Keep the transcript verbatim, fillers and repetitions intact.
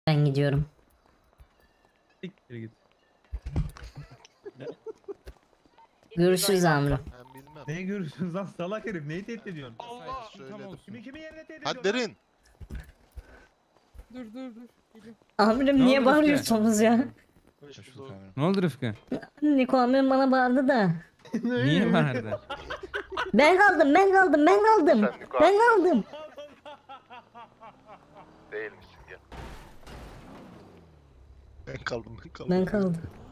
Ben gidiyorum. Siktir git. Görüşürüz amirim. Ben bilmem. Neye görürsünüz lan salak herif? Neyi tehdit ediyorsun? Allah söyledim. Kimi kimi yerine tehdit Hadi ediyorsun? derin. Dur dur dur. Geliyorum. Amirim Ne niye oldu bağırıyorsunuz ya? Ne oldu Rıfkı? Niko amirim bana bağırdı da. Niye bağırdı? Ben kaldım ben kaldım ben kaldım. Sen Niko Ben kaldım. değil misin ya? Ben kaldım ben kaldım. Ben kaldım.